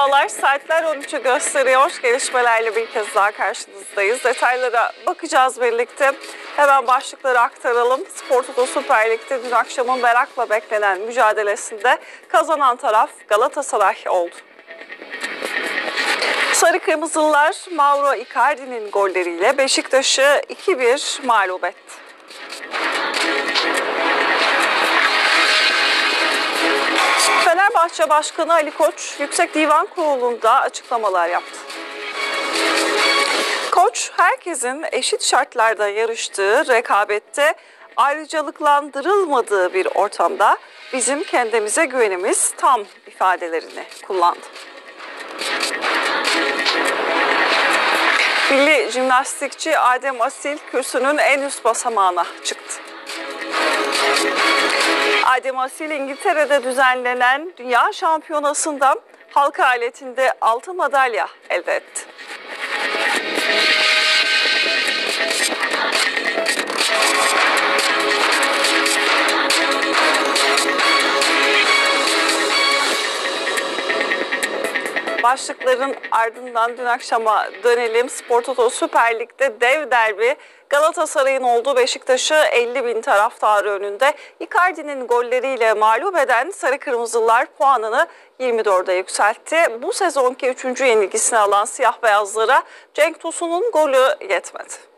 Merhabalar, saatler 13'ü gösteriyor. Gelişmelerle bir kez daha karşınızdayız. Detaylara bakacağız birlikte. Hemen başlıkları aktaralım. Spor Toto Süper Lig'de dün akşamın merakla beklenen mücadelesinde kazanan taraf Galatasaray oldu. Sarı Kırmızılılar Mauro Icardi'nin golleriyle Beşiktaş'ı 2-1 mağlup etti. Fenerbahçe Başkanı Ali Koç Yüksek Divan Kurulu'nda açıklamalar yaptı. Koç, herkesin eşit şartlarda yarıştığı rekabette ayrıcalıklandırılmadığı bir ortamda bizim kendimize güvenimiz tam ifadelerini kullandı. Milli jimnastikçi Adem Asil kürsünün en üst basamağına çıktı. Adem Asil İngiltere'de düzenlenen Dünya Şampiyonası'nda halka aletinde altın madalya elde etti. Başlıkların ardından dün akşama dönelim. Spor Toto Süper Lig'de dev derbi Galatasaray'ın olduğu Beşiktaş'ı 50.000 taraftarı önünde Icardi'nin golleriyle mağlup eden Sarı Kırmızılar puanını 24'e yükseltti. Bu sezonki 3. yenilgisini alan siyah beyazlara Cenk Tosun'un golü yetmedi.